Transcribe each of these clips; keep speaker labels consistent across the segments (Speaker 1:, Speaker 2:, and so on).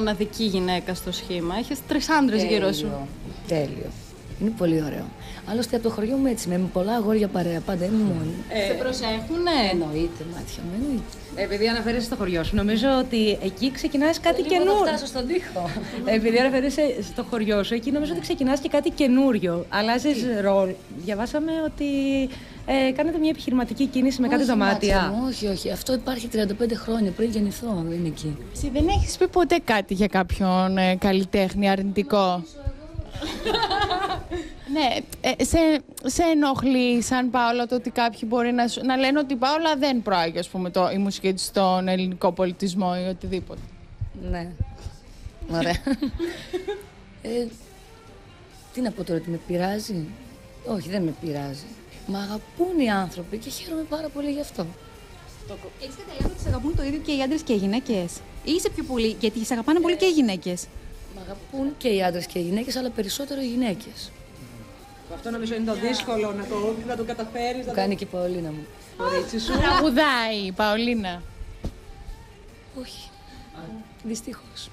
Speaker 1: μοναδική γυναίκα στο σχήμα. Έχεις 3 άντρες γύρω σου.
Speaker 2: Τέλειο. Είναι πολύ ωραίο. Άλλωστε από το χωριό μου έτσι, με πολλά αγόρια παρέα, πάντα είμαι μόνη.
Speaker 1: Σε προσέχουνε?
Speaker 2: Εννοείται, μάτια μου, εννοείται.
Speaker 3: Επειδή αναφέρεσαι στο χωριό σου, νομίζω ότι εκεί ξεκινάς κάτι καινούριο.
Speaker 2: Θα φτάσω στον τοίχο.
Speaker 3: Επειδή αναφέρεσαι στο χωριό σου, εκεί νομίζω ότι ξεκινάς και κάτι καινούριο. Αλλάζεις ρόλο. Διαβάσαμε ότι κάνετε μια επιχειρηματική κίνηση με κάτι δωμάτια.
Speaker 2: Όχι. Αυτό υπάρχει 35 χρόνια πριν γεννηθώ. Είναι εκεί.
Speaker 4: Εσύ δεν έχεις πει ποτέ κάτι για κάποιον καλλιτέχνη αρνητικό? Ναι, σε ενοχλεί σαν Πάολα το ότι κάποιοι μπορεί να λένε ότι η Πάολα δεν προάγει, ας πούμε, η μουσική της στον ελληνικό πολιτισμό ή οτιδήποτε?
Speaker 2: Ναι. Ωραία. Τι να πω τώρα, ότι με πειράζει? Όχι, δεν με πειράζει. Μ' αγαπούν οι άνθρωποι και χαίρομαι πάρα πολύ γι' αυτό.
Speaker 5: Έχεις καταλάβει ότι σε αγαπούν το ίδιο και οι άντρες και οι γυναίκες? Ή είσαι πιο πολύ, γιατί σε αγαπάνε πολύ και οι γυναίκες?
Speaker 2: Μ' αγαπούν και οι άντρες και οι γυναίκες, αλλά περισσότερο οι γυναίκες.
Speaker 3: Αυτό νομίζω είναι το δύσκολο να το καταφέρεις.
Speaker 2: Το κάνει και η Παολίνα μου.
Speaker 4: Τραγουδάει η Παολίνα?
Speaker 2: Όχι. Δυστυχώς.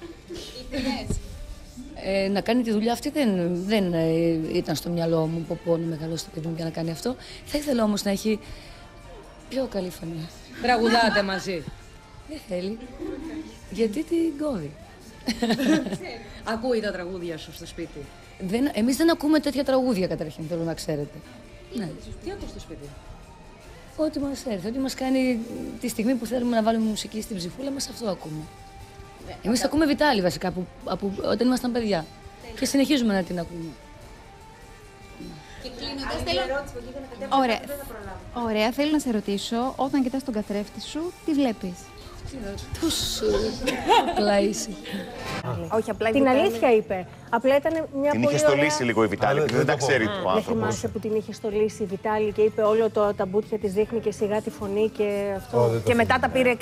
Speaker 2: Να κάνει τη δουλειά αυτή δεν ήταν στο μυαλό μου να μεγαλώσει το παιδί μου για να κάνει αυτό. Θα ήθελα όμως να έχει πιο καλή φωνή.
Speaker 3: Τραγουδάτε μαζί?
Speaker 2: Δεν θέλει. Γιατί την κόβει.
Speaker 3: Ακούει τα τραγούδια σου στο σπίτι?
Speaker 2: Εμείς δεν ακούμε τέτοια τραγούδια καταρχήν, θέλω να ξέρετε. Ναι.
Speaker 3: Τι ακούς στο σπίτι?
Speaker 2: Ό,τι μας έρθει, ό,τι μας κάνει τη στιγμή που θέλουμε να βάλουμε μουσική στην ψυχούλα μας, αυτό ακούμε. Εμείς ακούμε Βιτάλη βασικά, όταν ήμασταν παιδιά. Και συνεχίζουμε να την ακούμε.
Speaker 5: Και Ωραία, θέλω να σε ρωτήσω, όταν κοιτάς τον καθρέφτη σου, τι βλέπεις?
Speaker 2: Τόσο απλά είσαι.
Speaker 6: Όχι, απλά την αλήθεια είπε. Απλά ήταν μια πολύ ωραία...
Speaker 7: Την είχε στολίσει λίγο η Βιτάλη, γιατί δεν τα ξέρει ο άνθρωπος.
Speaker 6: Δεν θυμάσαι που την είχε στολίσει η Βιτάλη και είπε όλο τα μπουτια της δείχνει και σιγά τη φωνή και αυτό. Και μετά τα πήρε